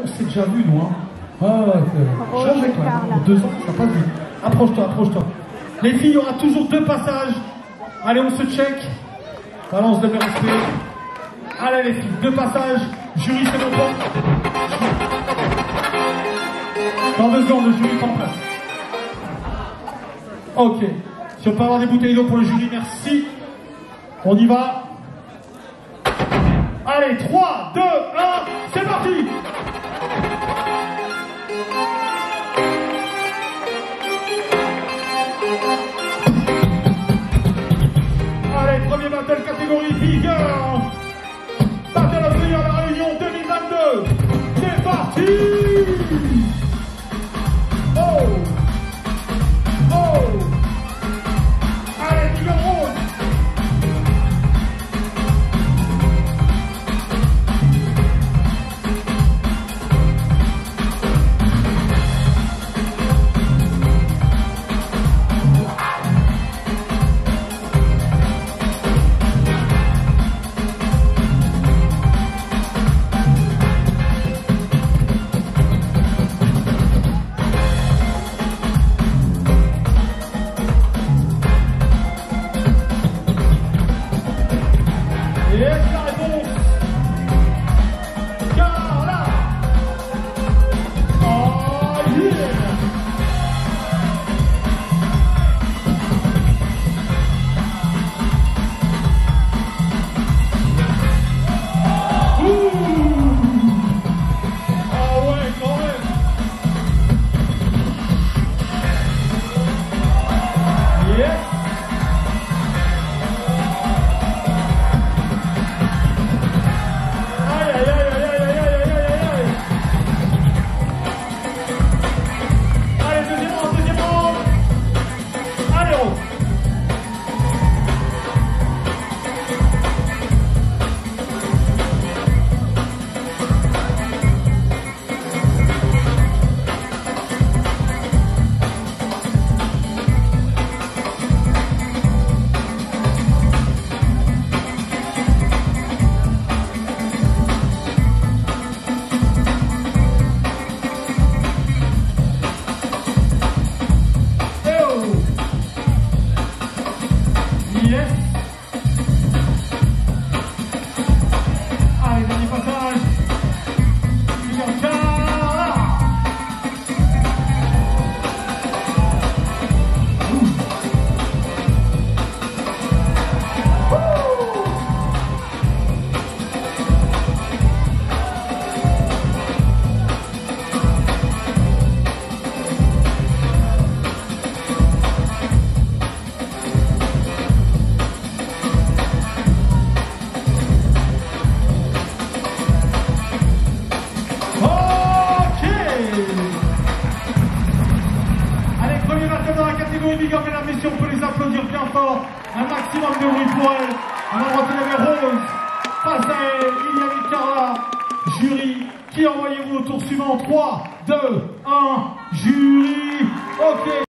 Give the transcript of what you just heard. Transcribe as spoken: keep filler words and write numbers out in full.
on s'est déjà vu, nous, hein. Ah, ouais, jamais quand même. Deux ans, ça passe vite. Approche-toi, approche-toi. Les filles, il y aura toujours deux passages. Allez, on se check. Balance de respect. Allez, les filles, deux passages. Jury, c'est bon point. Dans deux secondes, le jury est en place. Ok. Si on peut avoir des bouteilles d'eau pour le jury, merci. On y va. Allez, trois, deux, un, c'est parti! Allez, premier battle catégorie figure. Battle of the Year La Réunion deux mille vingt-deux. C'est parti! Oh! Oh! Allez, figure rose! Mesdames, messieurs, on peut les applaudir bien fort. Un maximum de bruit pour elle. On va retrouver Rose. Face à elle, il y avait Carla. Jury, qui envoyez-vous au tour suivant? trois, deux, un, jury. Ok.